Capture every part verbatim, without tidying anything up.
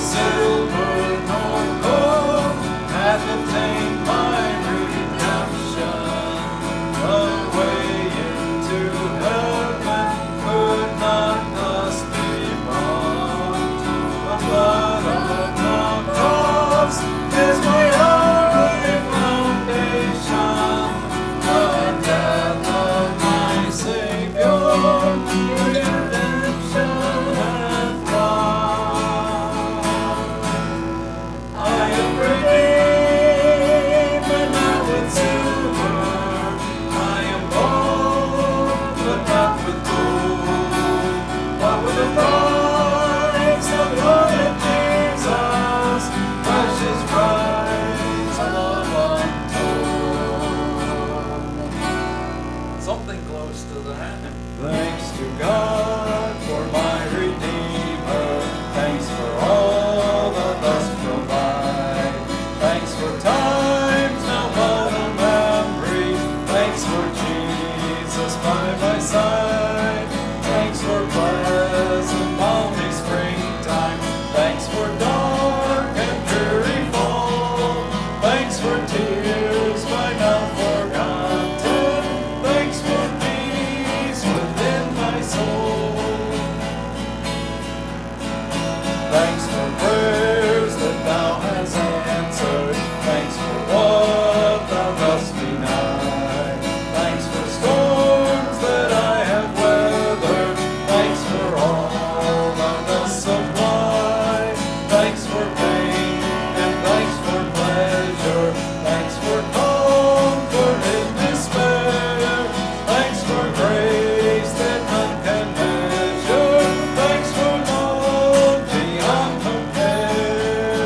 silver nor gold hath obtained my redemption. The way into heaven could not thus be bought. The blood of the cross is my only foundation. The death of my Savior, redemption hath brought. I am redeemed, but not with silver. I am bought, but not with gold, but with the price of the blood of Jesus, precious price of love untold. Something close to that. Thanks to God for my Redeemer. Thanks for all that thus provide. Thanks for times now but a memory. Thanks for Jesus by my side. Thanks for pleasant balmy springtime. Thanks for dark and dreary fall. Thanks for tears by now forgotten. Thanks for peace within my soul. Thanks for prayers that thou hast answered. Thanks for what thou dost deny. Thanks for storms that I have weathered. Thanks for all thou dost supply. Thanks for pain and thanks for pleasure. Thanks for comfort in despair. Thanks for grace that none can measure. Thanks for love beyond compare.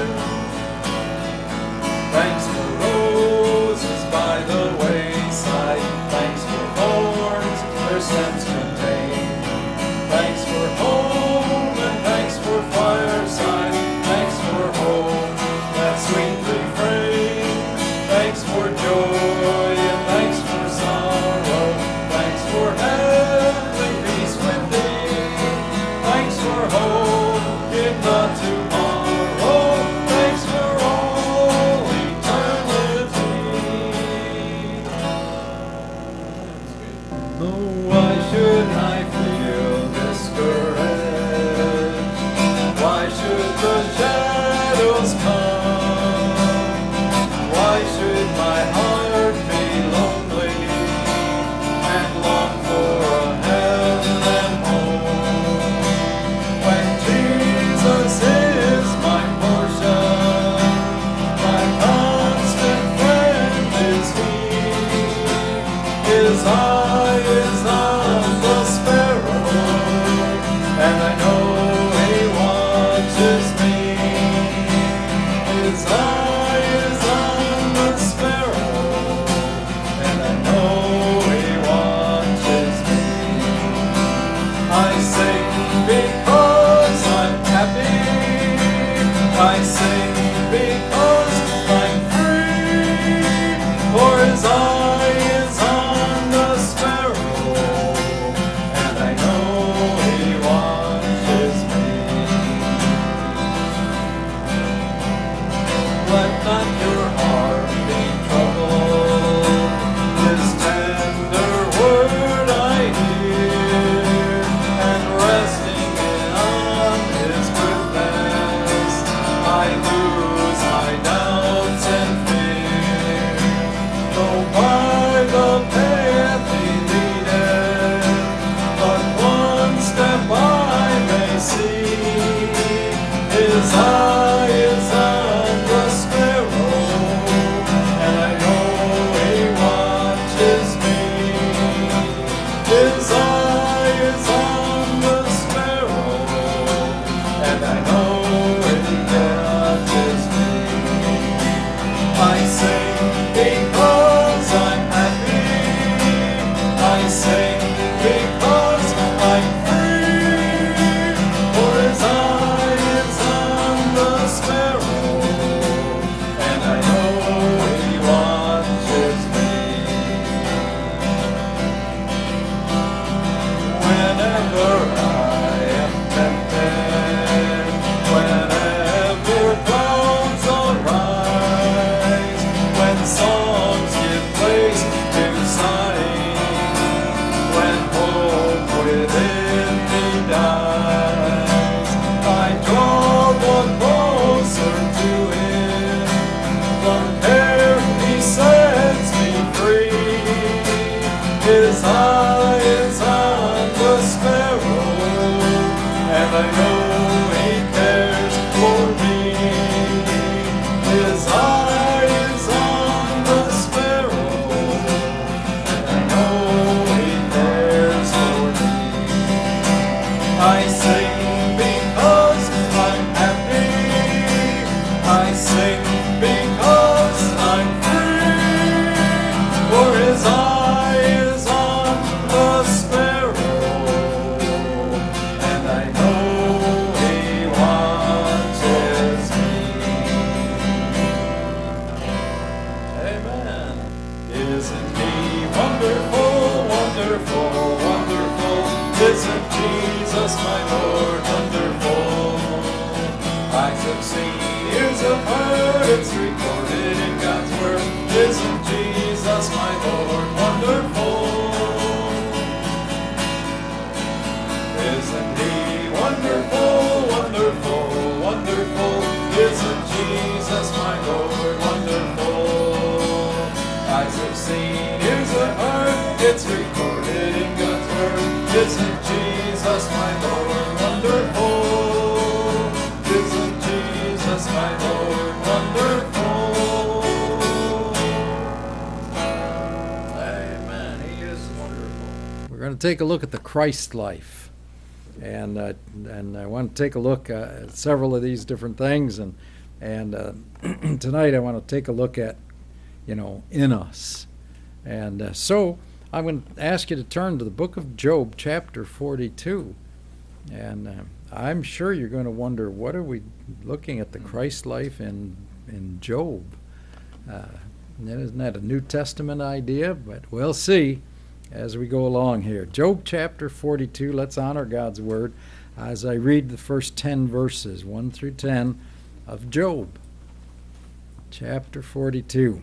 Thanks for roses by the wayside. Thanks for thorns their stems contain. Thanks for home and thanks for fireside. Thanks for hope that sweet refrain. Thanks for joy and thanks for sorrow. Thanks for heavenly peace within. Thanks for hope in the tomorrow. Thanks for all eternity. Oh, why should I feel discouraged? Why should the shadows come? Why should my heart be lonely and long for a heaven home? When Jesus is my portion, my constant friend is He. His eye is on the sparrow, and I know He watches me. His eye is on the sparrow, and I know He watches me. I sing because I'm happy. I sing because I'm free. For His eye is on the sparrow, and I know He watches me. Let not your heart be troubled. His tender word I hear, and resting on His goodness, I do I know He cares for me. His eye is on the sparrow, and I know He cares for me. I sing because I'm happy. I sing because I'm free. For His eye is on the sparrow, and I know He watches me. Amen. Isn't He wonderful, wonderful, wonderful? Isn't Jesus my Lord wonderful? Eyes have seen, ears have heard, it's recorded in God's Word. Isn't Jesus my Lord wonderful? Isn't He wonderful, wonderful, wonderful? Isn't Jesus my Lord wonderful? Eyes have seen, ears have heard, it's recorded in God's Word. Isn't Jesus my Lord wonderful? Isn't Jesus my Lord wonderful? Amen. He is wonderful. We're going to take a look at the Christ life, and uh, and I want to take a look uh, at several of these different things, and and uh, tonight I want to take a look at, you know, in us, and uh, so I'm going to ask you to turn to the book of Job, chapter forty-two, and uh, I'm sure you're going to wonder, what are we looking at the Christ life in in Job? Uh, isn't that a New Testament idea? But we'll see as we go along here. Job chapter forty-two, let's honor God's word as I read the first ten verses, one through ten, of Job. Chapter forty-two.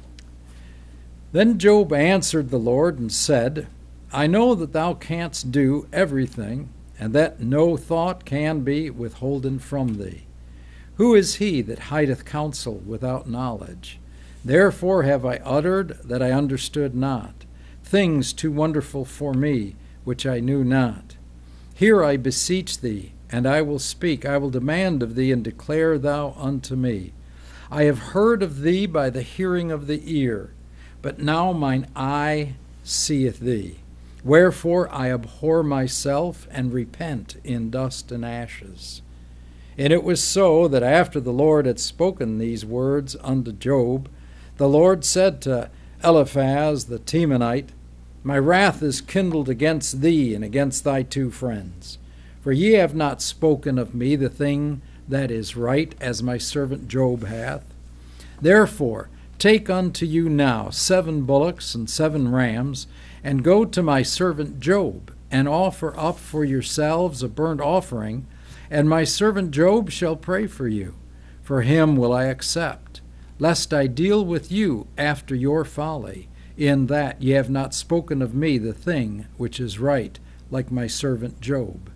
Then Job answered the Lord and said, I know that thou canst do everything, and that no thought can be withholden from thee. Who is he that hideth counsel without knowledge? Therefore have I uttered that I understood not, things too wonderful for me, which I knew not. Hear, I beseech thee, and I will speak. I will demand of thee, and declare thou unto me. I have heard of thee by the hearing of the ear, but now mine eye seeth thee. Wherefore I abhor myself, and repent in dust and ashes. And it was so that after the Lord had spoken these words unto Job, the Lord said to Eliphaz the Temanite, My wrath is kindled against thee and against thy two friends. For ye have not spoken of me the thing that is right, as my servant Job hath. Therefore take unto you now seven bullocks and seven rams, and go to my servant Job, and offer up for yourselves a burnt offering, and my servant Job shall pray for you. For him will I accept, lest I deal with you after your folly, in that ye have not spoken of me the thing which is right, like my servant Job.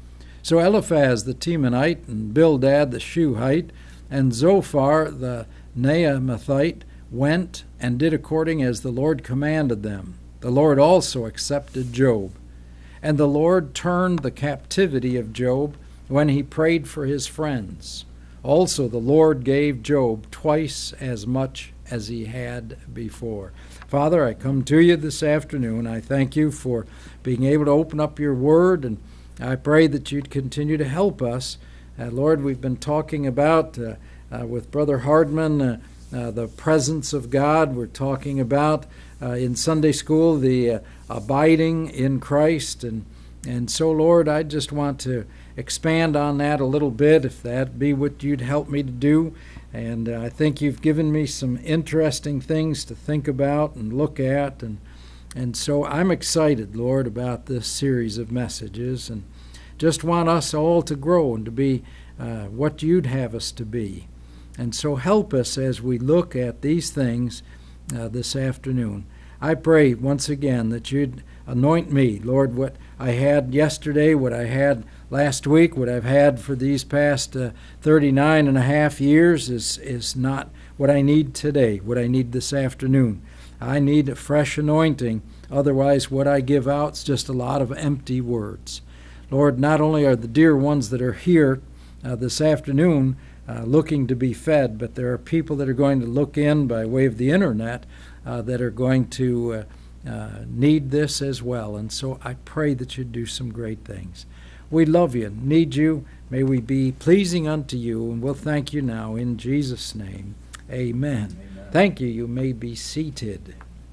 So Eliphaz the Temanite, and Bildad the Shuhite, and Zophar the Naamathite went and did according as the Lord commanded them. The Lord also accepted Job. And the Lord turned the captivity of Job when he prayed for his friends. Also the Lord gave Job twice as much as he had before. Father, I come to you this afternoon. I thank you for being able to open up your word, and I pray that you'd continue to help us. Uh, Lord, we've been talking about, uh, uh, with Brother Hardman, uh, uh, the presence of God. We're talking about uh, in Sunday school the uh, abiding in Christ. And, and so, Lord, I just want to expand on that a little bit, if that be what you'd help me to do. And uh, I think you've given me some interesting things to think about and look at. And, and so I'm excited, Lord, about this series of messages, and just want us all to grow and to be uh, what you'd have us to be. And so help us as we look at these things uh, this afternoon. I pray once again that you'd anoint me, Lord, what I had yesterday, what I had last week, what I've had for these past uh, thirty-nine and a half years is, is not what I need today, what I need this afternoon. I need a fresh anointing. Otherwise, what I give out is just a lot of empty words. Lord, not only are the dear ones that are here uh, this afternoon uh, looking to be fed, but there are people that are going to look in by way of the internet uh, that are going to uh, uh, need this as well. And so I pray that you do some great things. We love you, need you. May we be pleasing unto you, and we'll thank you now in Jesus' name. Amen. Amen. Thank you. You may be seated.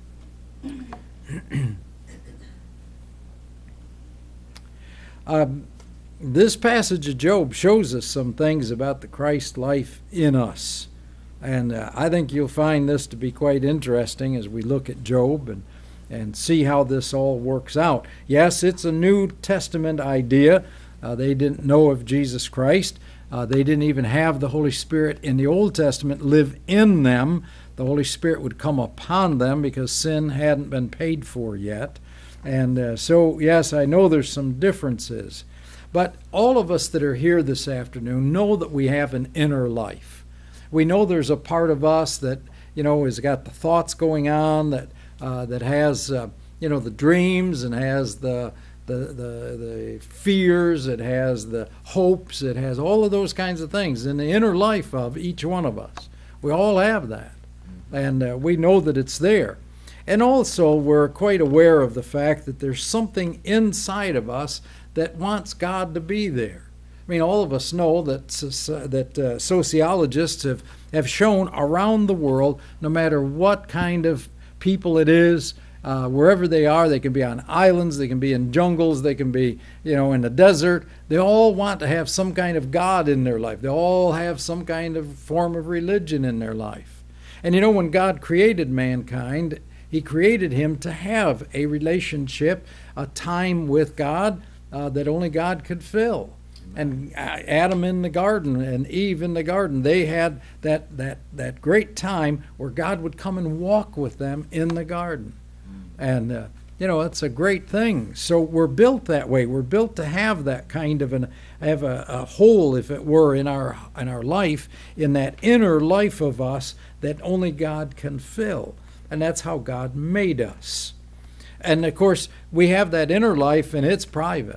um, this passage of Job shows us some things about the Christ life in us. And uh, I think you'll find this to be quite interesting as we look at Job and and see how this all works out. Yes, it's a New Testament idea. Uh, they didn't know of Jesus Christ. Uh, they didn't even have the Holy Spirit in the Old Testament live in them. The Holy Spirit would come upon them because sin hadn't been paid for yet. And uh, so, yes, I know there's some differences. But all of us that are here this afternoon know that we have an inner life. We know there's a part of us that, you know, has got the thoughts going on, that Uh, that has, uh, you know, the dreams, and has the, the the the fears, it has the hopes, it has all of those kinds of things in the inner life of each one of us. We all have that, and uh, we know that it's there. And also we're quite aware of the fact that there's something inside of us that wants God to be there. I mean, all of us know that that uh, sociologists have, have shown around the world, no matter what kind of people it is, uh, wherever they are, they can be on islands, they can be in jungles, they can be, you know, in the desert. They all want to have some kind of God in their life. They all have some kind of form of religion in their life. And you know, when God created mankind, he created him to have a relationship, a time with God uh, that only God could fill. And Adam in the garden and Eve in the garden, they had that, that, that great time where God would come and walk with them in the garden. And, uh, you know, it's a great thing. So we're built that way. We're built to have that kind of an, have a, a hole, if it were, in our, in our life, in that inner life of us that only God can fill. And that's how God made us. And, of course, we have that inner life, and it's private.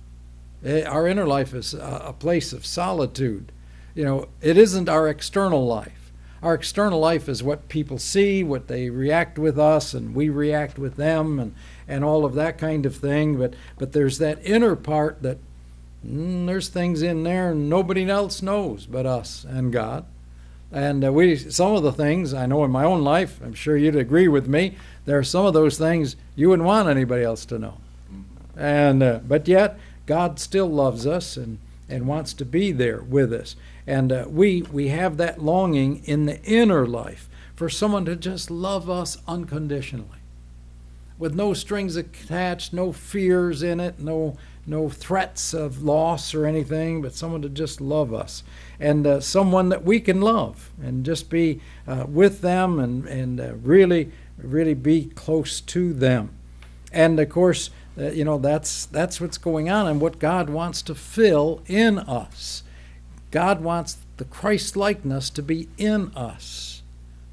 Our inner life is a place of solitude. You know, it isn't our external life. Our external life is what people see, what they react with us, and we react with them, and, and all of that kind of thing. But but there's that inner part that mm, there's things in there nobody else knows but us and God. And uh, we some of the things I know in my own life, I'm sure you'd agree with me, there are some of those things you wouldn't want anybody else to know. And uh, but yet, God still loves us and, and wants to be there with us. And uh, we, we have that longing in the inner life for someone to just love us unconditionally, with no strings attached, no fears in it, no, no threats of loss or anything, but someone to just love us. And uh, someone that we can love and just be uh, with them and, and uh, really, really be close to them. And, of course, Uh, you know, that's that's what's going on and what God wants to fill in us. God wants the Christ-likeness to be in us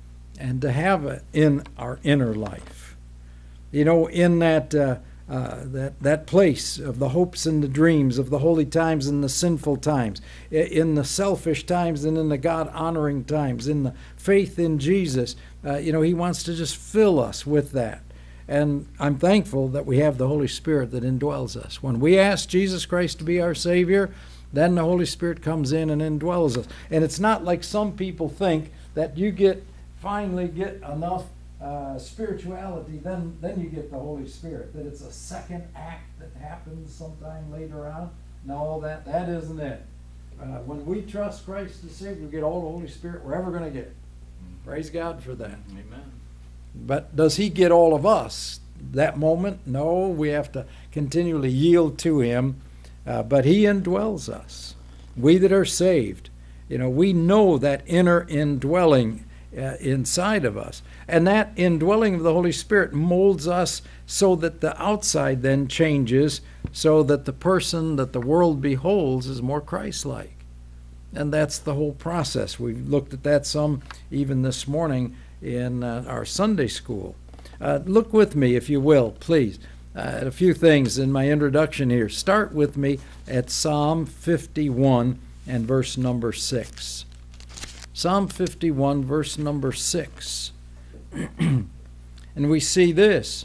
and to have it in our inner life. You know, in that uh, uh, that that place of the hopes and the dreams, of the holy times and the sinful times, in the selfish times and in the God-honoring times, in the faith in Jesus, uh, you know, he wants to just fill us with that. And I'm thankful that we have the Holy Spirit that indwells us. When we ask Jesus Christ to be our Savior, then the Holy Spirit comes in and indwells us. And it's not like some people think that you get finally get enough uh, spirituality, then, then you get the Holy Spirit, that it's a second act that happens sometime later on. No, that, that isn't it. Uh, when we trust Christ as Savior, we get all the Holy Spirit we're ever going to get. Praise God for that. Amen. But does he get all of us that moment? No, we have to continually yield to him. Uh, but he indwells us. We that are saved, you know, we know that inner indwelling uh, inside of us. And that indwelling of the Holy Spirit molds us so that the outside then changes, so that the person that the world beholds is more Christ-like. And that's the whole process. We looked at that some even this morning in uh, our Sunday school. Uh, look with me, if you will, please, uh, a few things in my introduction here. Start with me at Psalm fifty-one and verse number six. Psalm fifty-one, verse number six. And we see this.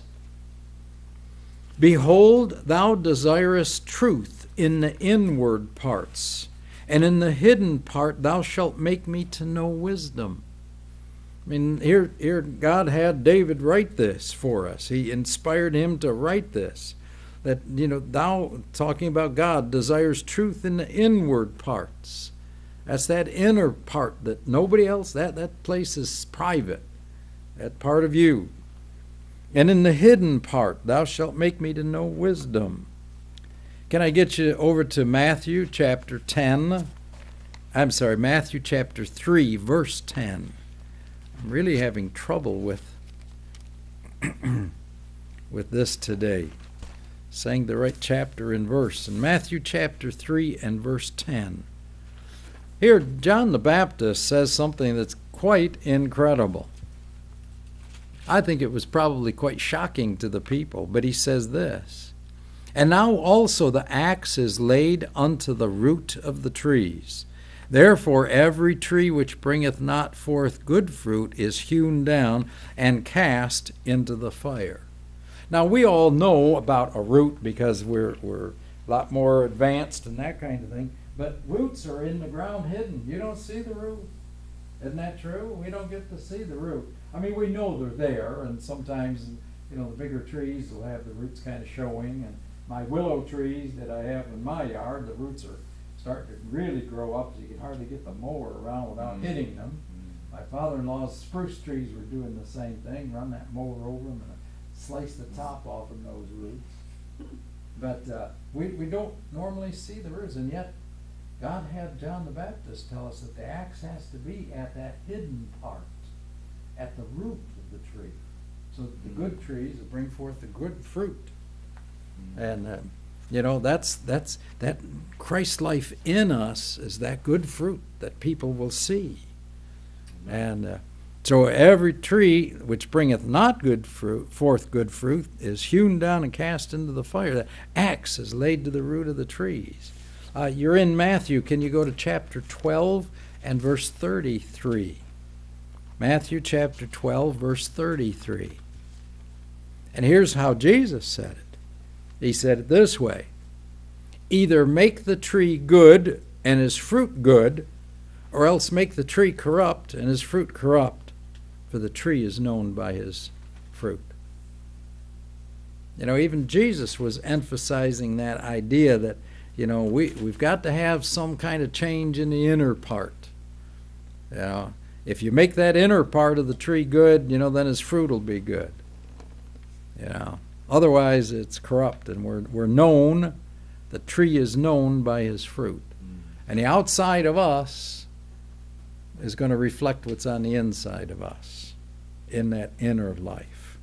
Behold, thou desirest truth in the inward parts, and in the hidden part thou shalt make me to know wisdom. I mean, here, here God had David write this for us. He inspired him to write this. That, you know, thou, talking about God, desires truth in the inward parts. That's that inner part that nobody else, that, that place is private. That part of you. And in the hidden part, thou shalt make me to know wisdom. Can I get you over to Matthew chapter ten? I'm sorry, Matthew chapter three, verse ten. I'm really having trouble with, with this today. Saying the right chapter and verse. In Matthew chapter three and verse ten. Here, John the Baptist says something that's quite incredible. I think it was probably quite shocking to the people, but he says this. And now also the axe is laid unto the root of the trees. Therefore every tree which bringeth not forth good fruit is hewn down and cast into the fire. Now we all know about a root because we're, we're a lot more advanced and that kind of thing, but roots are in the ground hidden. You don't see the root. Isn't that true? We don't get to see the root. I mean, we know they're there, and sometimes, you know, the bigger trees will have the roots kind of showing, and my willow trees that I have in my yard, the roots are starting to really grow up, so you can hardly get the mower around without mm-hmm. hitting them. Mm-hmm. My father-in-law's spruce trees were doing the same thing, run that mower over them and slice the top off of those roots. But uh, we, we don't normally see the roots, and yet God had John the Baptist tell us that the axe has to be at that hidden part, at the root of the tree, so that the good trees will bring forth the good fruit. And uh, you know, that's that's that Christ life in us is that good fruit that people will see. And uh, so every tree which bringeth not good fruit, forth good fruit, is hewn down and cast into the fire. The axe is laid to the root of the trees. Uh, you're in Matthew. Can you go to chapter twelve and verse thirty-three? Matthew chapter twelve, verse thirty-three. And here's how Jesus said it. He said it this way. Either make the tree good and his fruit good, or else make the tree corrupt and his fruit corrupt, for the tree is known by his fruit. You know, even Jesus was emphasizing that idea that, you know, we, we've got to have some kind of change in the inner part. You know, if you make that inner part of the tree good, you know, then his fruit will be good. You know, otherwise it's corrupt, and we're, we're known, the tree is known by his fruit. And the outside of us is going to reflect what's on the inside of us in that inner life.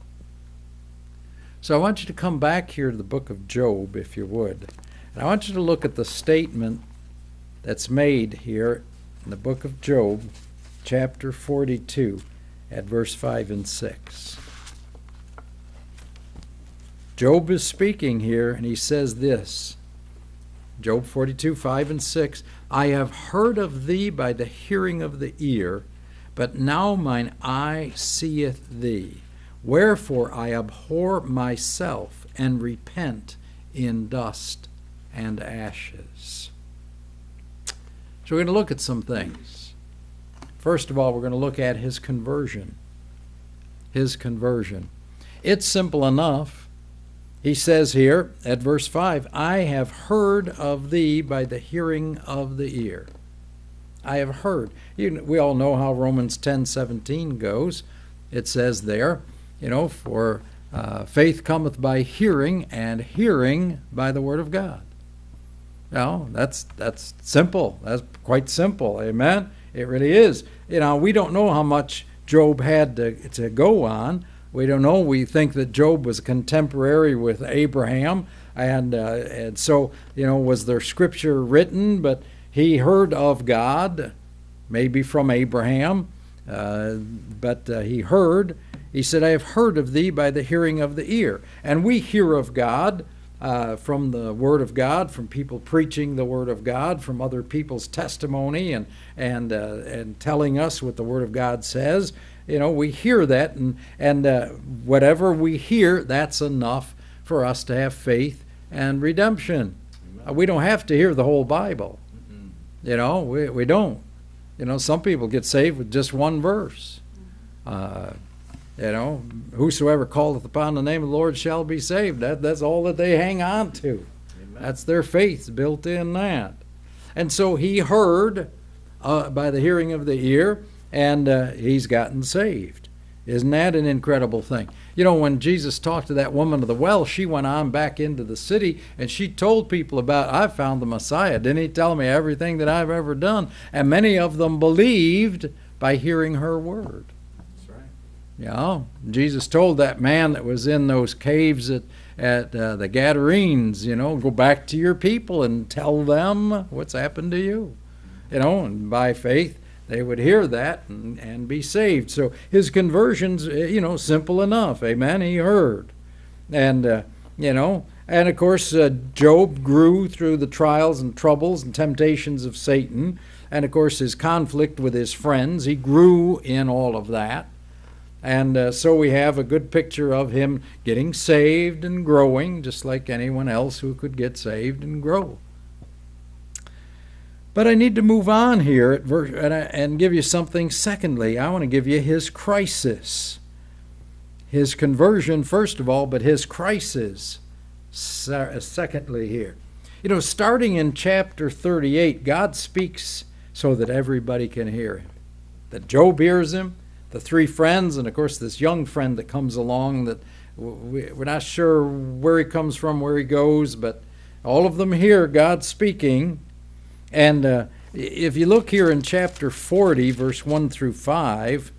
So I want you to come back here to the book of Job, if you would. And I want you to look at the statement that's made here in the book of Job, chapter forty-two, at verse five and six. Job is speaking here, and he says this. Job forty-two, five and six. I have heard of thee by the hearing of the ear, but now mine eye seeth thee. Wherefore I abhor myself, and repent in dust and ashes. So we're going to look at some things. First of all, we're going to look at his conversion. His conversion. It's simple enough. He says here at verse five, I have heard of thee by the hearing of the ear. I have heard. You, we all know how Romans ten seventeen goes. It says there, you know, for uh, faith cometh by hearing, and hearing by the word of God. Now, that's that's simple. That's quite simple. Amen? It really is. You know, we don't know how much Job had to, to go on. We don't know. We think that Job was contemporary with Abraham, and uh, and so, you know, was there scripture written? But he heard of God, maybe from Abraham, uh, but uh, he heard, He said, I have heard of thee by the hearing of the ear. And we hear of God uh, from the Word of God, from people preaching the Word of God, from other people's testimony and and uh, and telling us what the Word of God says. You know, we hear that, and and uh, whatever we hear, that's enough for us to have faith and redemption. Uh, we don't have to hear the whole Bible. Mm-hmm. You know, we we don't. You know, some people get saved with just one verse. Uh, You know, whosoever calleth upon the name of the Lord shall be saved. That, that's all that they hang on to. Amen. That's their faith built in that. And so he heard uh, by the hearing of the ear, and uh, he's gotten saved. Isn't that an incredible thing? You know, when Jesus talked to that woman of the well, she went on back into the city, and she told people about, I found the Messiah. Didn't he tell me everything that I've ever done? And many of them believed by hearing her word. You know, Jesus told that man that was in those caves at, at uh, the Gadarenes, you know, go back to your people and tell them what's happened to you. You know, and by faith, they would hear that and, and be saved. So his conversion's, you know, simple enough. Amen. He heard. And, uh, you know, and of course, uh, Job grew through the trials and troubles and temptations of Satan. And of course, his conflict with his friends, he grew in all of that. And uh, so we have a good picture of him getting saved and growing, just like anyone else who could get saved and grow. But I need to move on here at verse, and, and give you something secondly. I want to give you his crisis. His conversion, first of all, but his crisis, secondly here. You know, starting in chapter thirty-eight, God speaks so that everybody can hear him. That Job hears him. The three friends, and of course this young friend that comes along that we're not sure where he comes from, where he goes, but all of them hear God speaking. And uh, if you look here in chapter forty, verse one through five,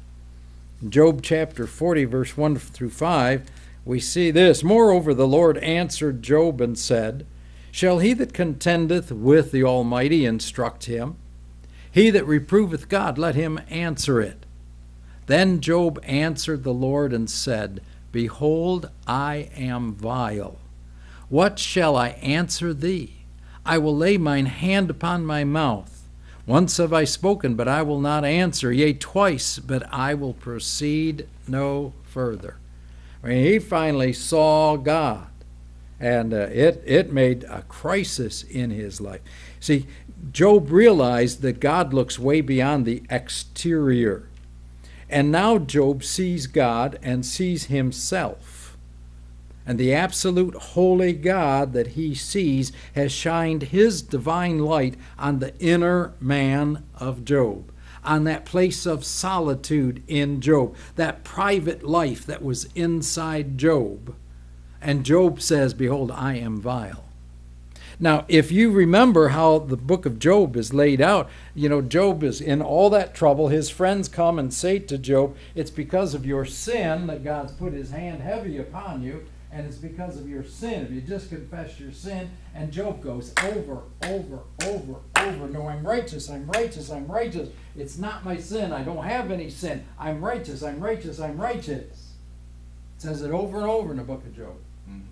Job chapter forty, verse one through five, we see this. Moreover, the Lord answered Job and said, Shall he that contendeth with the Almighty instruct him? He that reproveth God, let him answer it. Then Job answered the Lord and said, Behold, I am vile. What shall I answer thee? I will lay mine hand upon my mouth. Once have I spoken, but I will not answer. Yea, twice, but I will proceed no further. I mean, he finally saw God, and uh, it, it made a crisis in his life. See, Job realized that God looks way beyond the exterior. And now Job sees God and sees himself. And the absolute holy God that he sees has shined his divine light on the inner man of Job, on that place of solitude in Job, that private life that was inside Job. And Job says, Behold, I am vile. Now, if you remember how the book of Job is laid out, you know, Job is in all that trouble. His friends come and say to Job, it's because of your sin that God's put his hand heavy upon you, and it's because of your sin. If you just confess your sin, and Job goes over, over, over, over. No, I'm righteous, I'm righteous, I'm righteous. It's not my sin. I don't have any sin. I'm righteous, I'm righteous, I'm righteous. It says it over and over in the book of Job. Mm-hmm.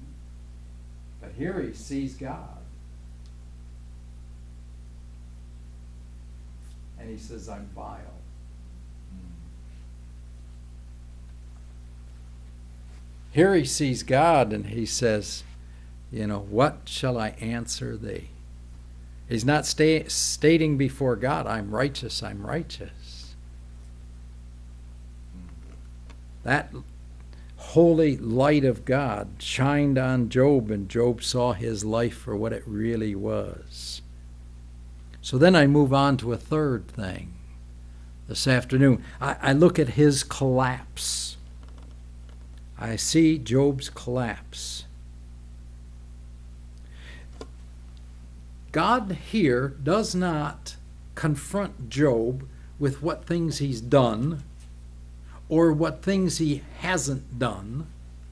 But here he sees God. And he says, I'm vile. Here he sees God and he says, you know, what shall I answer thee? He's not sta stating before God, I'm righteous, I'm righteous. That holy light of God shined on Job, and Job saw his life for what it really was. So then I move on to a third thing this afternoon. I, I look at his collapse. I see Job's collapse. God here does not confront Job with what things he's done or what things he hasn't done,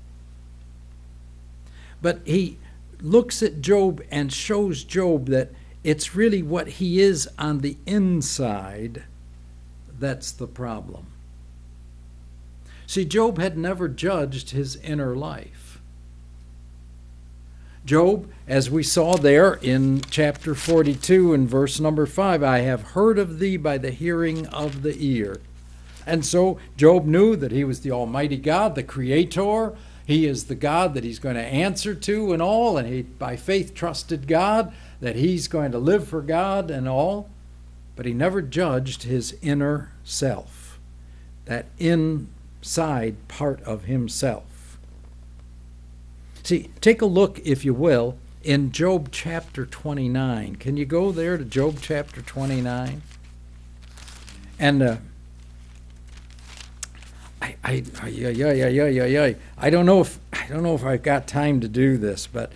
but he looks at Job and shows Job that it's really what he is on the inside that's the problem. See, Job had never judged his inner life. Job, as we saw there in chapter forty-two and verse number five, I have heard of thee by the hearing of the ear. And so Job knew that he was the Almighty God, the Creator. He is the God that he's going to answer to and all, and he by faith trusted God, that he's going to live for God and all. But he never judged his inner self, that inside part of himself. See, take a look, if you will, in Job chapter twenty-nine. Can you go there to Job chapter twenty-nine? And uh, I, I, I, yeah, yeah, yeah, yeah, yeah, yeah. I don't know if I don't know if I've got time to do this, but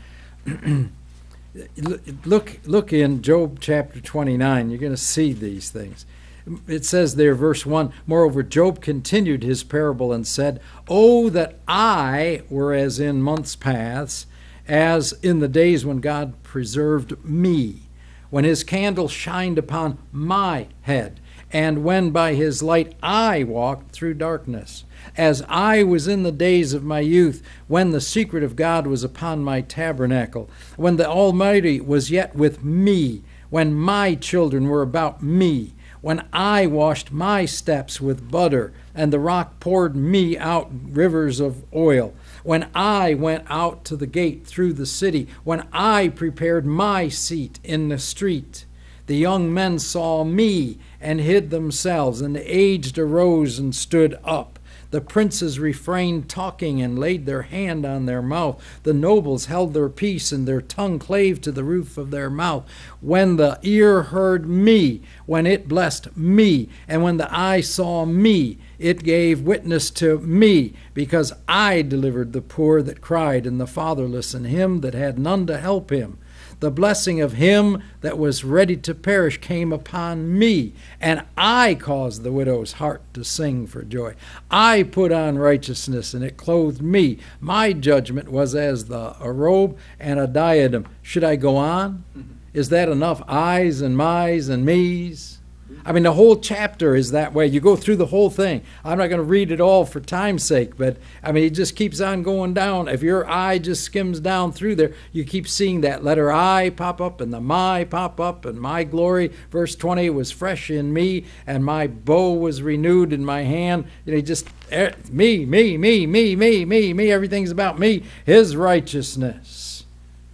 look, look in Job chapter twenty-nine. You're going to see these things. It says there, verse one, moreover, Job continued his parable and said, "Oh, that I were as in months past, as in the days when God preserved me, when his candle shined upon my head, and when by his light I walked through darkness, as I was in the days of my youth, when the secret of God was upon my tabernacle, when the Almighty was yet with me, when my children were about me, when I washed my steps with butter, and the rock poured me out rivers of oil, when I went out to the gate through the city, when I prepared my seat in the street. The young men saw me and hid themselves, and the aged arose and stood up. The princes refrained talking and laid their hand on their mouth. The nobles held their peace, and their tongue clave to the roof of their mouth. When the ear heard me, when it blessed me, and when the eye saw me, it gave witness to me, because I delivered the poor that cried, and the fatherless, and him that had none to help him. The blessing of him that was ready to perish came upon me, and I caused the widow's heart to sing for joy. I put on righteousness, and it clothed me. My judgment was as the, a robe and a diadem. Should I go on? Is that enough I's and my's and me's? I mean, the whole chapter is that way. You go through the whole thing. I'm not going to read it all for time's sake, but I mean, it just keeps on going down. If your eye just skims down through there, you keep seeing that letter I pop up and the my pop up, and my glory, verse twenty, was fresh in me, and my bow was renewed in my hand. You know, just me, me, me, me, me, me, me. Everything's about me. His righteousness.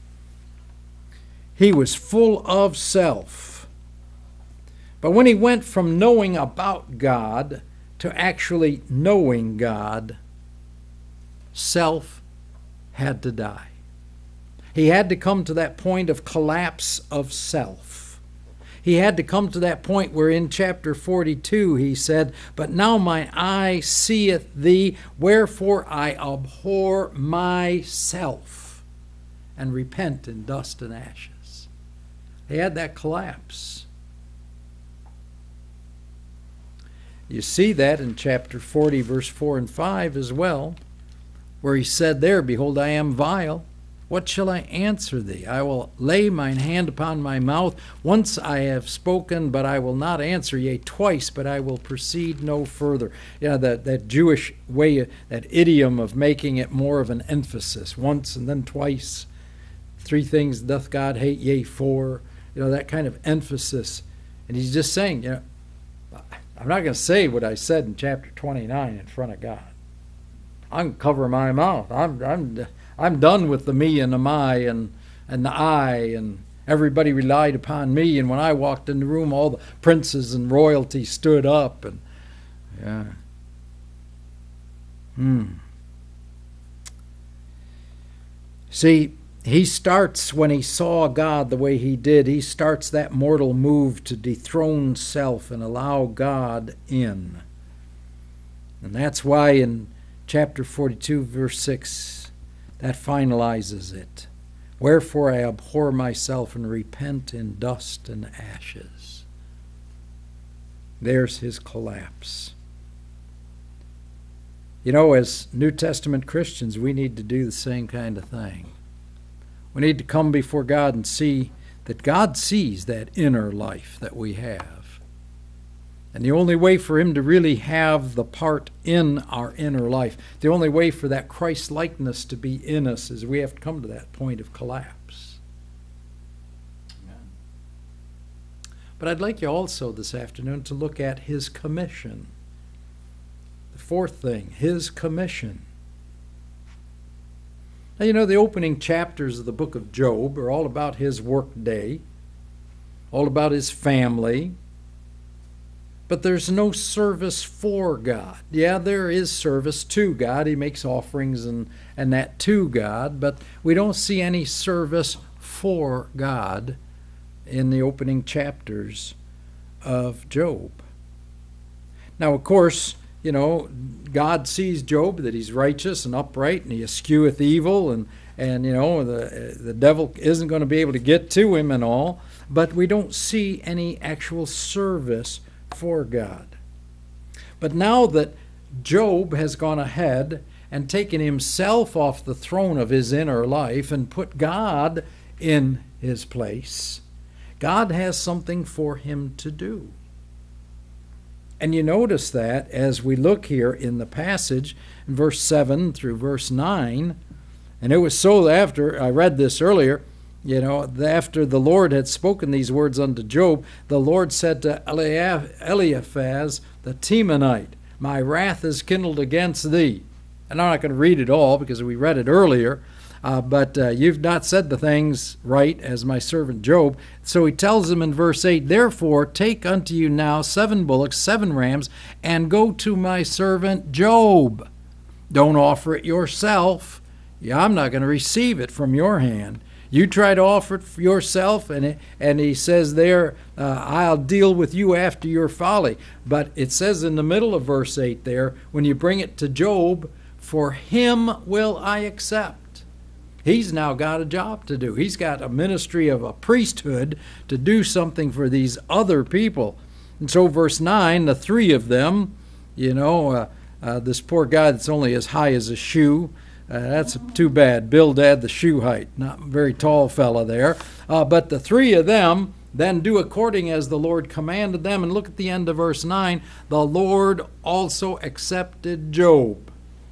He was full of self. But when he went from knowing about God to actually knowing God, self had to die. He had to come to that point of collapse of self. He had to come to that point where in chapter forty-two he said, "But now my eye seeth thee, wherefore I abhor myself, and repent in dust and ashes." He had that collapse. You see that in chapter forty, verse four and five as well, where he said there, "Behold, I am vile. What shall I answer thee? I will lay mine hand upon my mouth. Once I have spoken, but I will not answer. Yea, twice, but I will proceed no further." You know, that, that Jewish way, that idiom of making it more of an emphasis. Once and then twice. Three things doth God hate, yea, four. You know, that kind of emphasis. And he's just saying, you know, I'm not going to say what I said in chapter twenty-nine in front of God. I'm going to cover my mouth. I'm I'm I'm done with the me and the my and and the I, and everybody relied upon me. And when I walked in the room, all the princes and royalty stood up. And yeah, hmm. See, he starts, when he saw God the way he did, he starts that mortal move to dethrone self and allow God in. And that's why in chapter forty-two, verse six, that finalizes it. "Wherefore I abhor myself and repent in dust and ashes." There's his collapse. You know, as New Testament Christians, we need to do the same kind of thing. We need to come before God and see that God sees that inner life that we have. And the only way for him to really have the part in our inner life, the only way for that Christ-likeness to be in us is we have to come to that point of collapse. Amen. But I'd like you also this afternoon to look at his commission. The fourth thing, his commission. Now, you know, the opening chapters of the book of Job are all about his work day, all about his family. But there's no service for God. Yeah, there is service to God. He makes offerings and, and that to God, but we don't see any service for God in the opening chapters of Job. Now, of course, you know, God sees Job, that he's righteous and upright, and he escheweth evil, and, and you know, the, the devil isn't going to be able to get to him and all, but we don't see any actual service for God. But now that Job has gone ahead and taken himself off the throne of his inner life and put God in his place, God has something for him to do. And you notice that as we look here in the passage, in verse seven through verse nine, and it was so after, I read this earlier, you know, after the Lord had spoken these words unto Job, the Lord said to Eliphaz the Temanite, my wrath is kindled against thee. And I'm not going to read it all because we read it earlier, uh, but uh, you've not said the things right as my servant Job. So he tells him in verse eight, therefore take unto you now seven bullocks, seven rams, and go to my servant Job. Don't offer it yourself. Yeah, I'm not going to receive it from your hand. You try to offer it for yourself, and it, and he says there, uh, I'll deal with you after your folly. But it says in the middle of verse eight there, when you bring it to Job, for him will I accept. He's now got a job to do. He's got a ministry of a priesthood to do something for these other people. And so verse nine, the three of them, you know, uh, uh, this poor guy that's only as high as a shoe, Uh, that's too bad. Bildad, the shoe height, not a very tall fella there. Uh, but the three of them then do according as the Lord commanded them. And look at the end of verse nine. The Lord also accepted Job,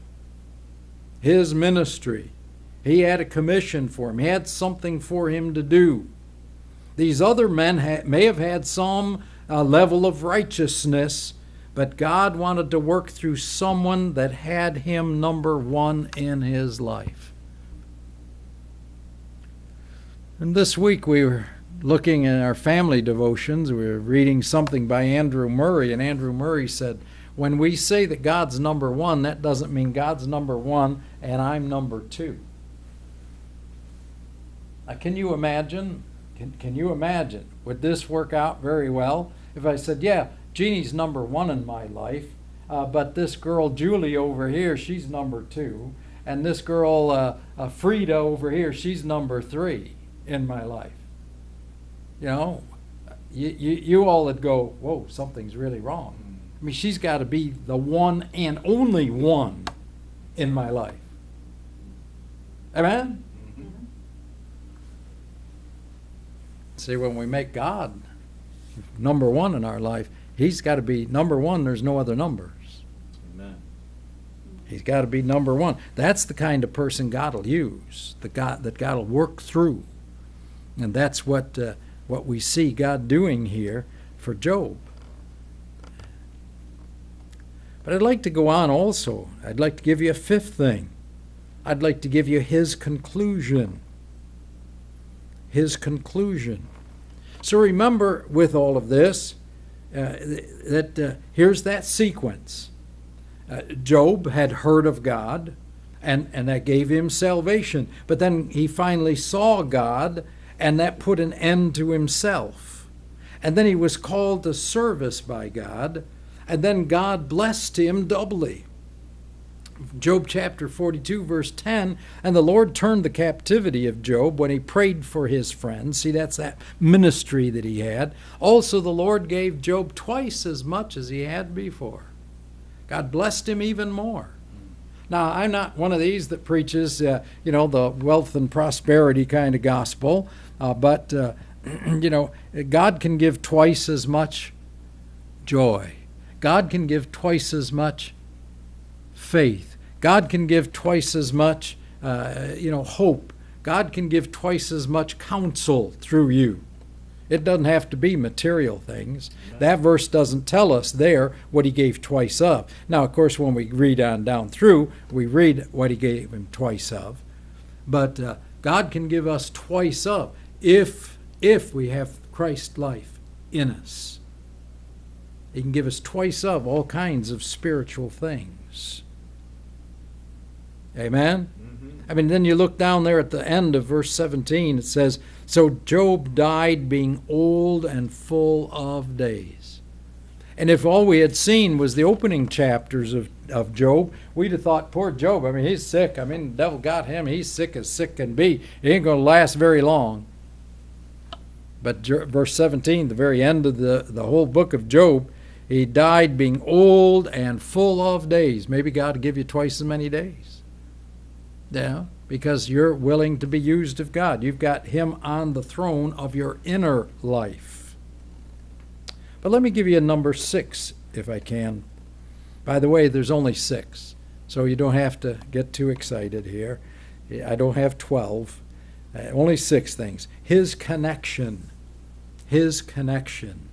his ministry. He had a commission for him. He had something for him to do. These other men ha- may have had some uh, level of righteousness, but God wanted to work through someone that had him number one in his life. And this week we were looking in our family devotions. We were reading something by Andrew Murray, and Andrew Murray said, when we say that God's number one, that doesn't mean God's number one and I'm number two. Now, can you imagine? Can, can you imagine? Would this work out very well if I said, yeah, Jeannie's number one in my life, uh, but this girl Julie over here, she's number two, and this girl uh, uh, Frida over here, she's number three in my life. You know, you, you, you all would go, whoa, something's really wrong. I mean, she's got to be the one and only one in my life. Amen? Mm-hmm. See, when we make God number one in our life, he's got to be number one. There's no other numbers. Amen. He's got to be number one. That's the kind of person God will use, the God that God will work through. And that's what uh, what we see God doing here for Job. But I'd like to go on also. I'd like to give you a fifth thing. I'd like to give you his conclusion. His conclusion. So remember with all of this, uh, that uh, here's that sequence. Uh, Job had heard of God, and, and that gave him salvation. But then he finally saw God, and that put an end to himself. And then he was called to service by God, and then God blessed him doubly. Job chapter forty-two, verse ten, and the Lord turned the captivity of Job when he prayed for his friends. See, that's that ministry that he had. Also, the Lord gave Job twice as much as he had before. God blessed him even more. Now, I'm not one of these that preaches, uh, you know, the wealth and prosperity kind of gospel, uh, but, uh, you know, God can give twice as much joy. God can give twice as much faith. God can give twice as much, uh, you know, hope. God can give twice as much counsel through you. It doesn't have to be material things. That verse doesn't tell us there what he gave twice of. Now, of course, when we read on down through, we read what he gave him twice of. But uh, God can give us twice of if, if we have Christ's life in us. He can give us twice of all kinds of spiritual things. Amen? Mm-hmm. I mean, then you look down there at the end of verse seventeen. It says, so Job died being old and full of days. And if all we had seen was the opening chapters of, of Job, we'd have thought, poor Job, I mean, he's sick. I mean, the devil got him. He's sick as sick can be. He ain't going to last very long. But verse seventeen, the very end of the, the whole book of Job, he died being old and full of days. Maybe God will give you twice as many days. Yeah, because you're willing to be used of God. You've got him on the throne of your inner life. But let me give you a number six, if I can. By the way, there's only six, so you don't have to get too excited here. I don't have twelve. Uh, only six things. His connection. His connection.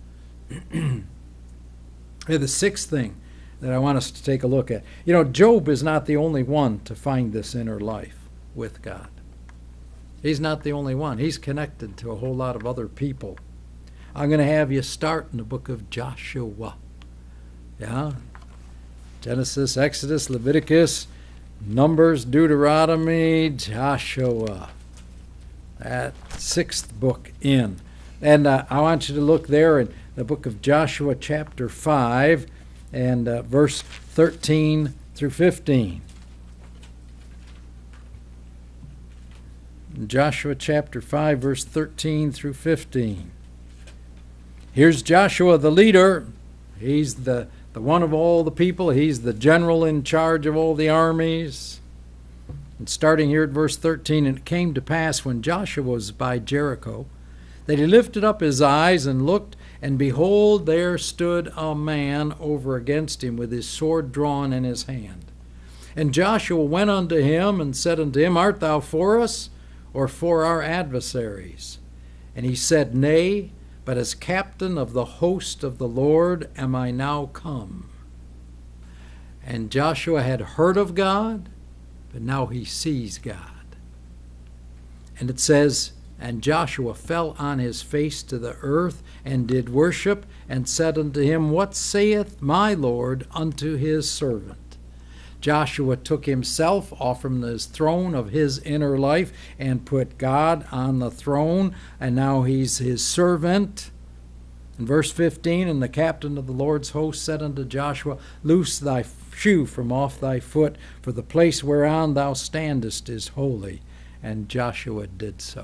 The sixth thing that I want us to take a look at. You know, Job is not the only one to find this inner life with God. He's not the only one. He's connected to a whole lot of other people. I'm going to have you start in the book of Joshua. Yeah? Genesis, Exodus, Leviticus, Numbers, Deuteronomy, Joshua. That sixth book in. And uh, I want you to look there in the book of Joshua chapter five and uh, verse thirteen through fifteen. Joshua chapter five, verse thirteen through fifteen. Here's Joshua the leader. He's the, the one of all the people. He's the general in charge of all the armies. And starting here at verse thirteen, and it came to pass when Joshua was by Jericho, that he lifted up his eyes and looked, and behold, there stood a man over against him with his sword drawn in his hand. And Joshua went unto him and said unto him, art thou for us, or for our adversaries? And he said, Nay, but as captain of the host of the Lord am I now come. And Joshua had heard of God, but now he sees God. And it says, and Joshua fell on his face to the earth, and did worship, and said unto him, what saith my Lord unto his servant? Joshua took himself off from his throne of his inner life, and put God on the throne, and now he's his servant. In verse fifteen, and the captain of the Lord's host said unto Joshua, loose thy shoe from off thy foot, for the place whereon thou standest is holy. And Joshua did so.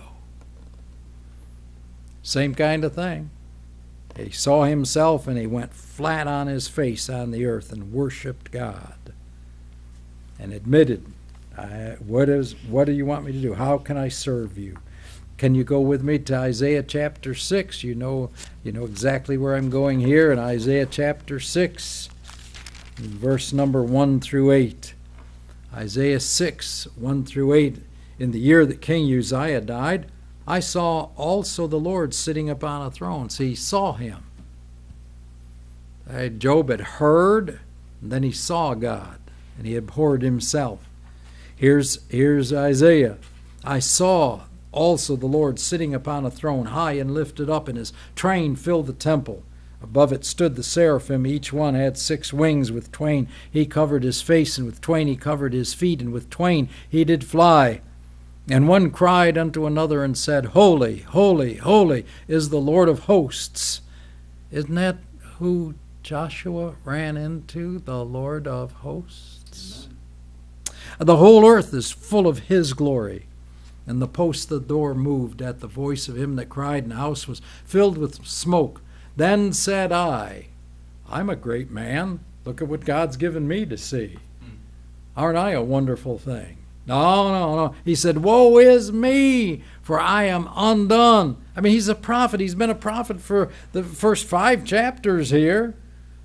Same kind of thing. He saw himself and he went flat on his face on the earth and worshiped God and admitted, I, what is, what do you want me to do? How can I serve you? Can you go with me to Isaiah chapter six? You know, you know exactly where I'm going here in Isaiah chapter six, verse number one through eight. Isaiah six, one through eight. In the year that King Uzziah died, I saw also the Lord sitting upon a throne. See, he saw him. Uh, Job had heard, and then he saw God, and he abhorred himself. Here's, here's Isaiah. I saw also the Lord sitting upon a throne, high and lifted up, and his train filled the temple. Above it stood the seraphim. Each one had six wings. With twain he covered his face, and with twain he covered his feet, and with twain he did fly. And one cried unto another and said, Holy, holy, holy is the Lord of hosts. Isn't that who Joshua ran into, the Lord of hosts? Amen. The whole earth is full of his glory. And the posts of the door moved at the voice of him that cried, and the house was filled with smoke. Then said I, I'm a great man. Look at what God's given me to see. Aren't I a wonderful thing? No, no, no. He said, woe is me, for I am undone. I mean, he's a prophet. He's been a prophet for the first five chapters here.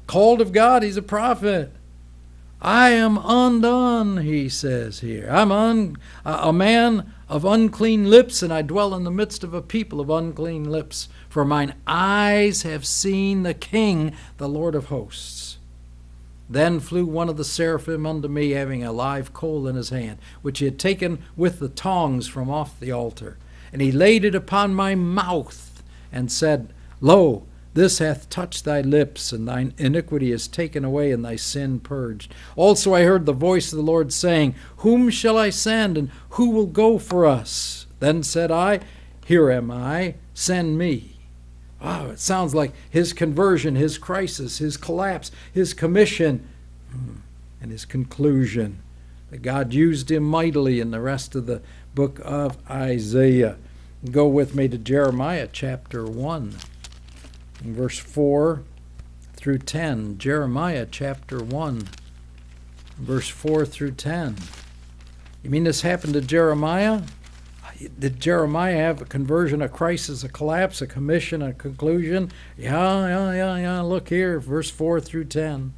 Called of God, he's a prophet. I am undone, he says here. I'm un, a man of unclean lips, and I dwell in the midst of a people of unclean lips. For mine eyes have seen the King, the Lord of hosts. Then flew one of the seraphim unto me, having a live coal in his hand, which he had taken with the tongs from off the altar. And he laid it upon my mouth, and said, Lo, this hath touched thy lips, and thine iniquity is taken away, and thy sin purged. Also I heard the voice of the Lord saying, Whom shall I send, and who will go for us? Then said I, Here am I, send me. Wow, it sounds like his conversion, his crisis, his collapse, his commission, and his conclusion. That God used him mightily in the rest of the book of Isaiah. Go with me to Jeremiah chapter one. In verse four through ten, Jeremiah chapter one, verse four through ten. You mean this happened to Jeremiah? Did Jeremiah have a conversion, a crisis, a collapse, a commission, a conclusion? Yeah, yeah, yeah, yeah. Look here, verse four through ten.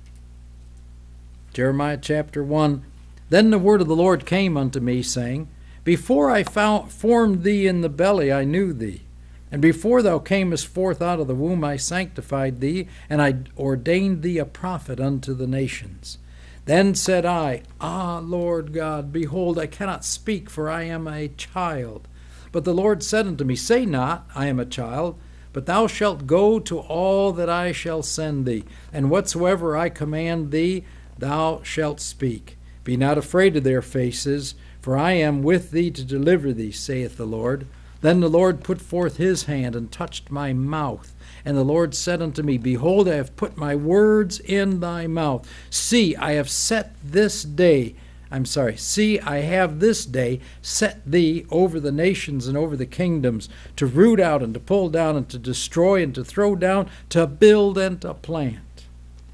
Jeremiah chapter one. Then the word of the Lord came unto me, saying, Before I found, formed thee in the belly, I knew thee. And before thou camest forth out of the womb, I sanctified thee, and I ordained thee a prophet unto the nations. Then said I, Ah, Lord God, behold, I cannot speak, for I am a child. But the Lord said unto me, Say not, I am a child, but thou shalt go to all that I shall send thee, and whatsoever I command thee, thou shalt speak. Be not afraid of their faces, for I am with thee to deliver thee, saith the Lord. Then the Lord put forth his hand and touched my mouth. And the Lord said unto me, Behold, I have put my words in thy mouth. See, I have set this day, I'm sorry, see, I have this day set thee over the nations and over the kingdoms, to root out and to pull down and to destroy and to throw down, to build and to plant.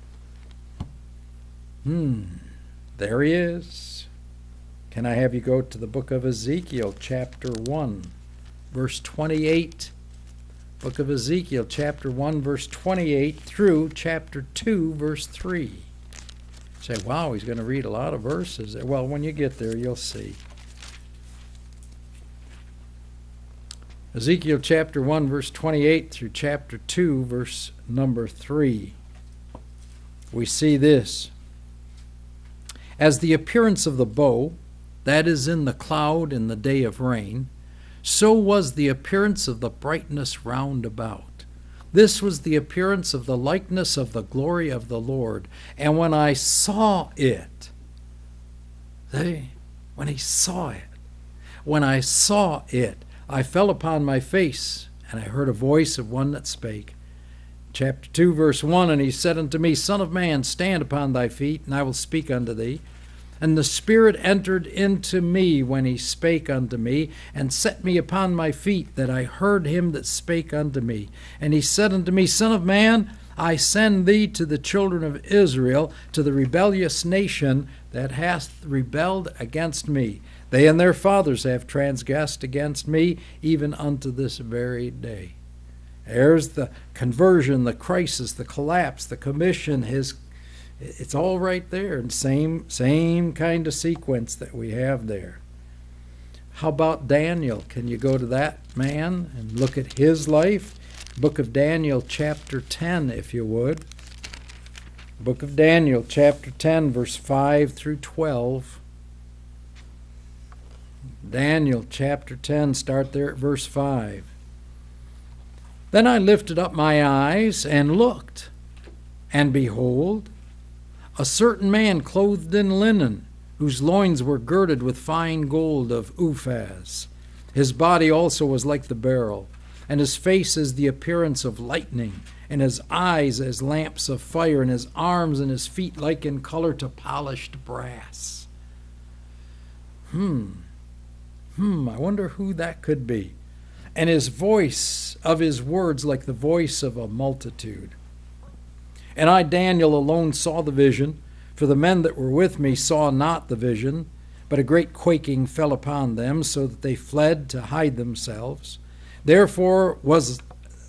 Hmm, there he is. Can I have you go to the book of Ezekiel, chapter one? Verse twenty-eight, book of Ezekiel, chapter one, verse twenty-eight, through chapter two, verse three. You say, wow, he's going to read a lot of verses there. Well, when you get there, you'll see. Ezekiel chapter one, verse twenty-eight, through chapter two, verse number three. We see this. As the appearance of the bow, that is in the cloud in the day of rain, so was the appearance of the brightness round about. This was the appearance of the likeness of the glory of the Lord. And when I saw it, they, when he saw it, when I saw it, I fell upon my face, and I heard a voice of one that spake. Chapter two, verse one, And he said unto me, Son of man, stand upon thy feet, and I will speak unto thee. And the Spirit entered into me when he spake unto me, and set me upon my feet, that I heard him that spake unto me. And he said unto me, Son of man, I send thee to the children of Israel, to the rebellious nation that hath rebelled against me. They and their fathers have transgressed against me, even unto this very day. There's the conversion, the crisis, the collapse, the commission, his It's all right there, and same same kind of sequence that we have there. How about Daniel? Can you go to that man and look at his life? Book of Daniel, chapter ten, if you would. Book of Daniel, chapter ten, verse five through twelve. Daniel, chapter ten, start there at verse five. Then I lifted up my eyes and looked, and behold, a certain man clothed in linen, whose loins were girded with fine gold of Uphaz. His body also was like the beryl, and his face as the appearance of lightning, and his eyes as lamps of fire, and his arms and his feet like in color to polished brass. Hmm. Hmm, I wonder who that could be. And his voice of his words like the voice of a multitude. And I, Daniel, alone saw the vision, for the men that were with me saw not the vision, but a great quaking fell upon them, so that they fled to hide themselves. Therefore was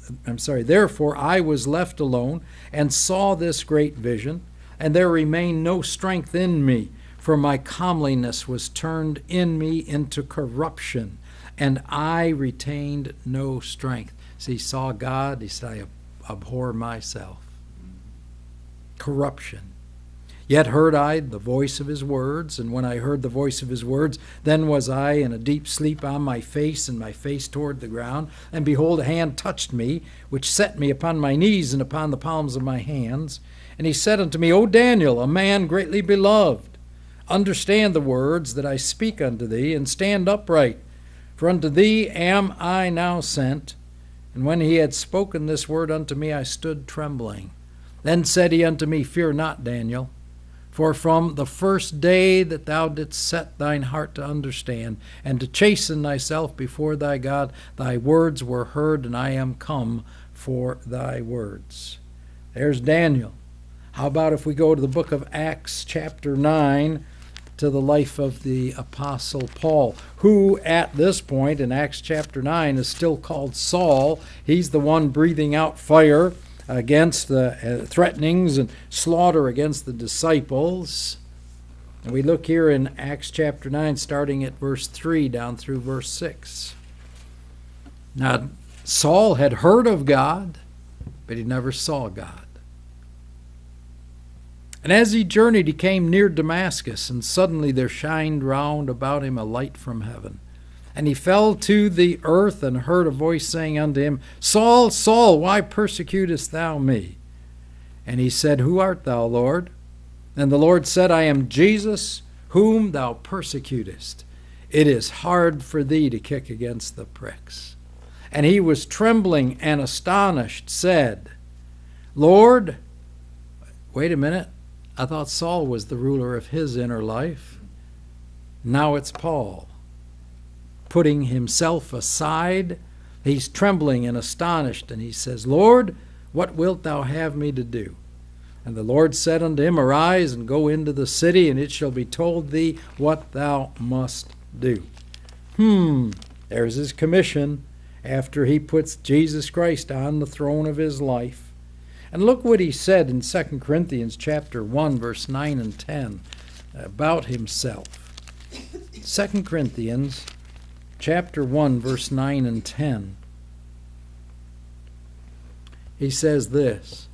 I'm sorry, therefore I was left alone and saw this great vision, and there remained no strength in me, for my comeliness was turned in me into corruption, and I retained no strength. See, he saw God, he said, I abhor myself. Corruption. Yet heard I the voice of his words, and when I heard the voice of his words, then was I in a deep sleep on my face, and my face toward the ground. And behold, a hand touched me, which set me upon my knees and upon the palms of my hands. And he said unto me, O Daniel, a man greatly beloved, understand the words that I speak unto thee, and stand upright, for unto thee am I now sent. And when he had spoken this word unto me, I stood trembling. Then said he unto me, Fear not, Daniel, for from the first day that thou didst set thine heart to understand, and to chasten thyself before thy God, thy words were heard, and I am come for thy words. There's Daniel. How about if we go to the book of Acts chapter nine, to the life of the Apostle Paul, who at this point in Acts chapter nine is still called Saul. He's the one breathing out fire against the uh, threatenings and slaughter against the disciples. And we look here in Acts chapter nine, starting at verse three down through verse six. Now, Saul had heard of God, but he never saw God. And as he journeyed, he came near Damascus, and suddenly there shined round about him a light from heaven. And he fell to the earth, and heard a voice saying unto him, Saul, Saul, why persecutest thou me? And he said, Who art thou, Lord? And the Lord said, I am Jesus, whom thou persecutest. It is hard for thee to kick against the pricks. And he was trembling and astonished, said, Lord, wait a minute, I thought Saul was the ruler of his inner life. Now it's Paul. Putting himself aside, he's trembling and astonished, and he says, Lord, what wilt thou have me to do? And the Lord said unto him, Arise and go into the city, and it shall be told thee what thou must do. Hmm, there's his commission after he puts Jesus Christ on the throne of his life. And look what he said in Second Corinthians chapter one, verse nine and ten about himself. Second Corinthians chapter one, verse nine and ten. He says this.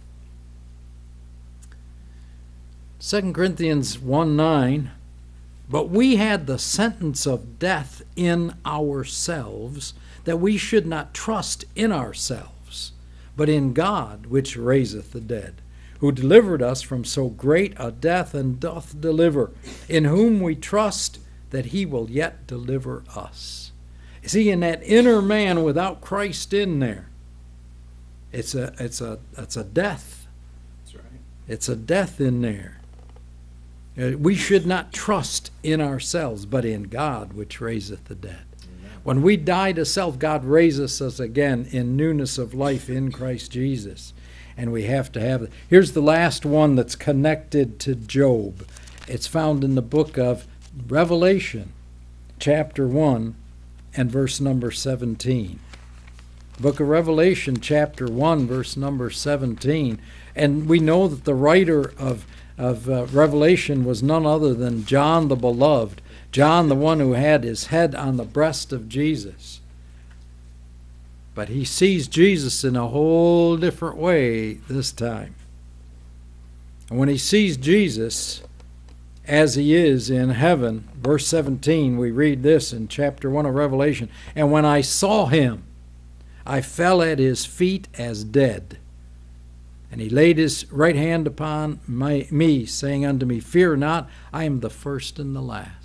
Second Corinthians one nine, But we had the sentence of death in ourselves, that we should not trust in ourselves, but in God, which raiseth the dead, who delivered us from so great a death, and doth deliver, in whom we trust that he will yet deliver us. See, in that inner man without Christ in there, it's a it's a it's a death. That's right. It's a death in there. Uh, We should not trust in ourselves, but in God, which raiseth the dead. When we die to self, God raises us again in newness of life in Christ Jesus. And we have to have it. Here's the last one that's connected to Job. It's found in the book of Revelation, chapter one, and verse number seventeen. Book of Revelation, chapter one, verse number seventeen. And we know that the writer of, of uh, Revelation was none other than John the Beloved. John, the one who had his head on the breast of Jesus. But he sees Jesus in a whole different way this time. And when he sees Jesus as he is in heaven, verse seventeen, we read this in chapter one of Revelation, And when I saw him, I fell at his feet as dead. And he laid his right hand upon my, me, saying unto me, Fear not, I am the first and the last.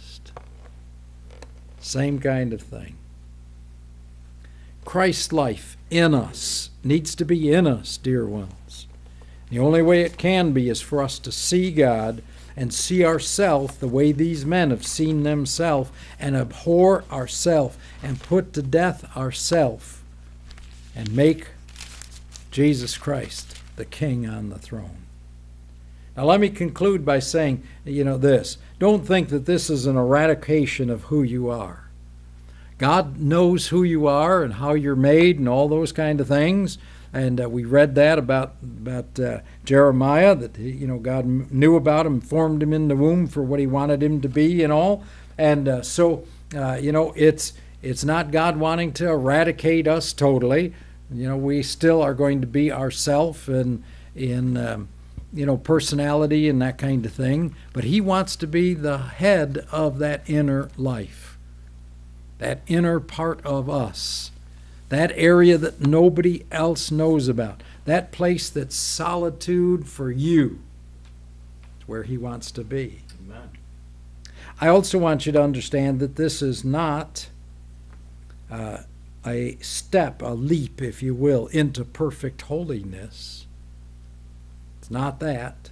Same kind of thing. Christ's life in us needs to be in us, dear ones. The only way it can be is for us to see God and see ourselves the way these men have seen themselves, and abhor ourselves and put to death ourselves and make Jesus Christ the King on the throne. Now let me conclude by saying, you know, this. Don't think that this is an eradication of who you are. God knows who you are and how you're made and all those kind of things. And uh, we read that about about uh, Jeremiah, that he, you know, God knew about him, formed him in the womb for what he wanted him to be and all. And uh, so, uh, you know, it's it's not God wanting to eradicate us totally. You know, we still are going to be ourself and in, um, you know, personality and that kind of thing. But he wants to be the head of that inner life, that inner part of us. That area that nobody else knows about. That place that's solitude for you. It's where he wants to be. Amen. I also want you to understand that this is not uh, a step, a leap, if you will, into perfect holiness. It's not that.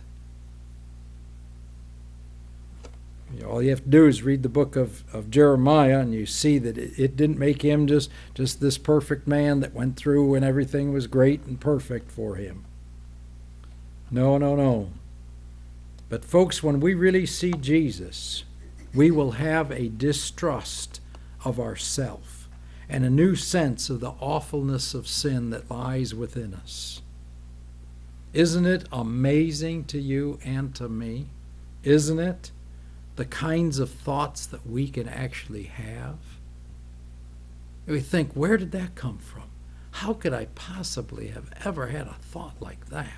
You know, all you have to do is read the book of, of Jeremiah, and you see that it, it didn't make him just, just this perfect man that went through and everything was great and perfect for him. No, no, no. But folks, when we really see Jesus, we will have a distrust of ourself and a new sense of the awfulness of sin that lies within us. Isn't it amazing to you and to me? Isn't it? The kinds of thoughts that we can actually have. We think, where did that come from? How could I possibly have ever had a thought like that?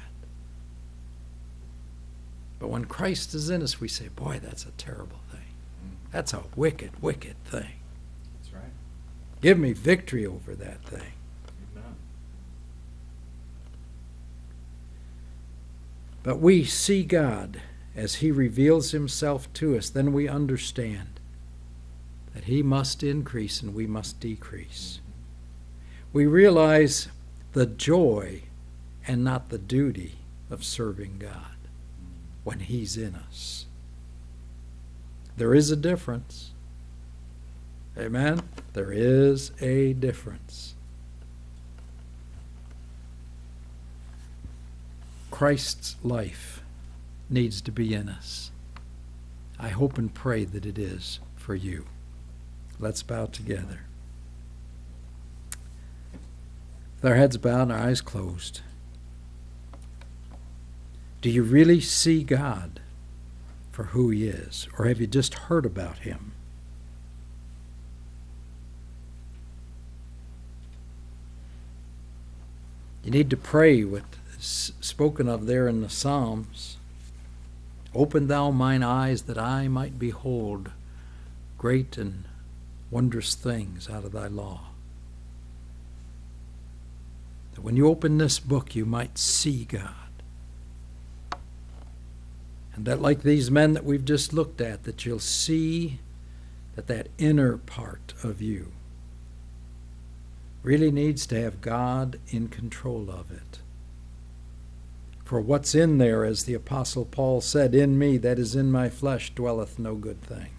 But when Christ is in us, we say, boy, that's a terrible thing. That's a wicked, wicked thing. That's right. Give me victory over that thing. Amen. But we see God as he reveals himself to us, then we understand that he must increase and we must decrease. We realize the joy and not the duty of serving God when he's in us. There is a difference. Amen? There is a difference. Christ's life needs to be in us. I hope and pray that it is for you. Let's bow together. With our heads bowed and our eyes closed. Do you really see God for who he is, or have you just heard about him? You need to pray what's spoken of there in the Psalms. Open thou mine eyes that I might behold great and wondrous things out of thy law. That when you open this book, you might see God. And that like these men that we've just looked at, that you'll see that that inner part of you really needs to have God in control of it. For what's in there, as the Apostle Paul said, in me, that is in my flesh, dwelleth no good thing.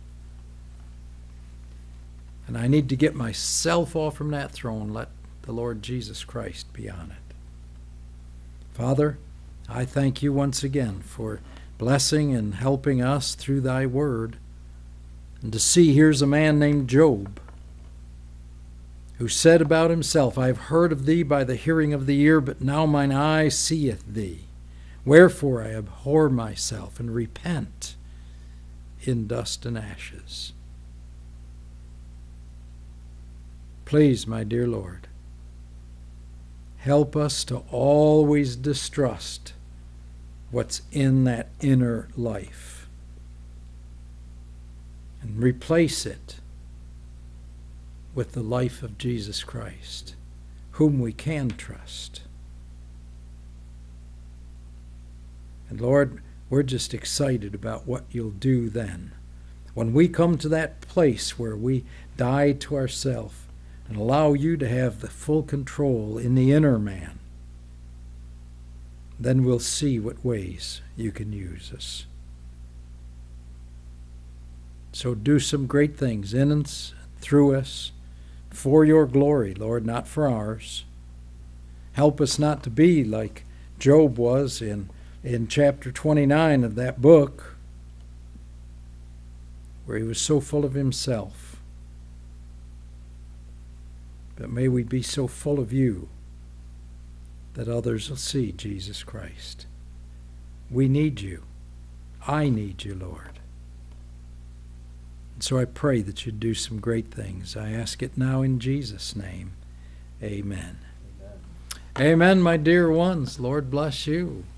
And I need to get myself off from that throne. Let the Lord Jesus Christ be on it. Father, I thank you once again for blessing and helping us through thy word. And to see, here's a man named Job, who said about himself, I have heard of thee by the hearing of the ear, but now mine eye seeth thee. Wherefore I abhor myself and repent in dust and ashes. Please, my dear Lord, help us to always distrust what's in that inner life and replace it with the life of Jesus Christ, whom we can trust. And Lord, we're just excited about what you'll do then. When we come to that place where we die to ourselves and allow you to have the full control in the inner man, then we'll see what ways you can use us. So do some great things in us, through us, for your glory, Lord, not for ours. Help us not to be like Job was in, in chapter twenty-nine of that book, where he was so full of himself. But may we be so full of you that others will see Jesus Christ. We need you. I need you, Lord. And so I pray that you'd do some great things. I ask it now in Jesus' name. Amen. Amen, Amen, my dear ones. Lord bless you.